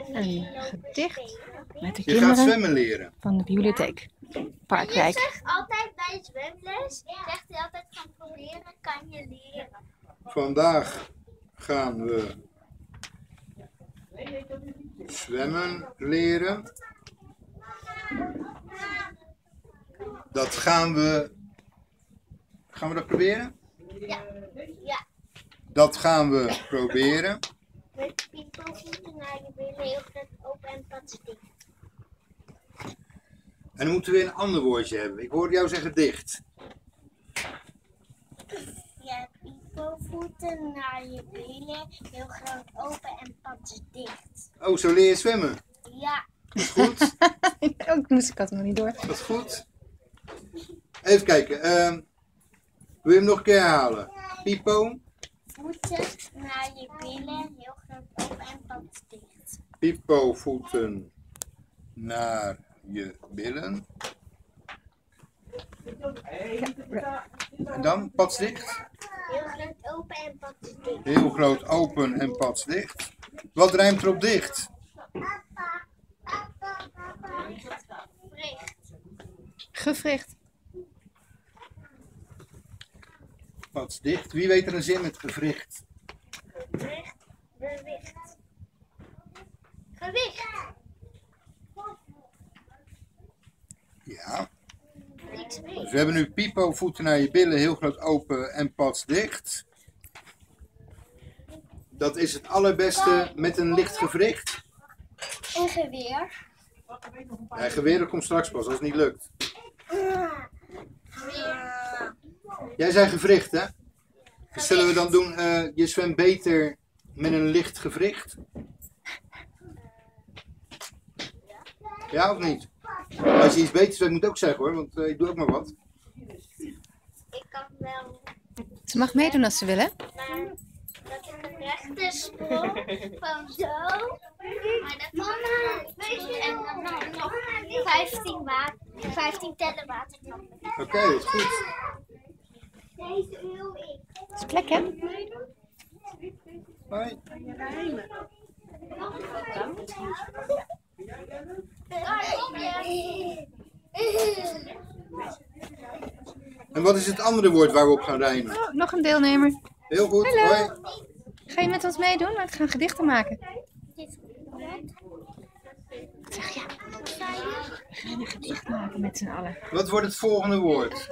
Een gedicht met de Je gaat kinderen zwemmen leren. van de bibliotheek Je Parkwijk. zegt altijd bij de zwemles, zegt hij altijd van proberen kan je leren. Vandaag gaan we zwemmen leren. Dat gaan we dat proberen? Ja. Ja. Dat gaan we proberen. Met piepelvoeten naar je billen, heel groot open en pats dicht. En dan moeten we weer een ander woordje hebben. Ik hoorde jou zeggen dicht. Ja, piepelvoeten naar je billen, heel groot open en pats dicht. Oh, zo leer je zwemmen. Ja. Dat is goed. Ook moest ik had nog niet door. Dat is goed. Even kijken. Wil je hem nog een keer herhalen? Pipo. Voeten naar je billen, heel groot open en pats dicht. Pipo voeten naar je billen. En dan pats dicht. Heel groot open en pats dicht. Heel groot open en pats dicht. Wat rijmt erop dicht? Bericht. Gewricht. Pats dicht. Wie weet er een zin met gewricht? Bericht. Bewicht. Gewicht. Ja. Iets Dus meer. we hebben nu pipo voeten naar je billen. Heel groot open en pats dicht. Dat is het allerbeste met een licht gewricht. En geweer. En geweer komt straks pas als het niet lukt. Geweer. Jij zei gewricht, hè? Dus zullen we dan doen, je zwemt beter met een licht gewricht? Ja of niet? Als je iets beter zwemt, moet je ook zeggen hoor, want ik doe ook maar wat. Ik kan wel, Ze mag meedoen als ze willen. maar dat ik een rechte sprong van zo. Maar dat kan en dan nog 15 tellen water. Oké, dat is goed. Deze wil ik. Dat is plek, hè? Hoi. En wat is het andere woord waar we op gaan rijmen? Oh, nog een deelnemer. Heel goed, Hallo. hoi. Ga je met ons meedoen? We gaan gedichten maken. Zeg ja. We gaan een gedicht maken met z'n allen. Wat wordt het volgende woord?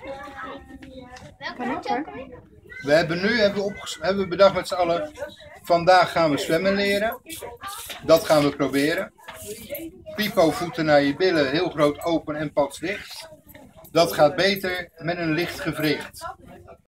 Kan ook hoor. We hebben nu hebben we bedacht met z'n allen, vandaag gaan we zwemmen leren. Dat gaan we proberen. Pipo voeten naar je billen, heel groot open en pats dicht. Dat gaat beter met een licht gewricht.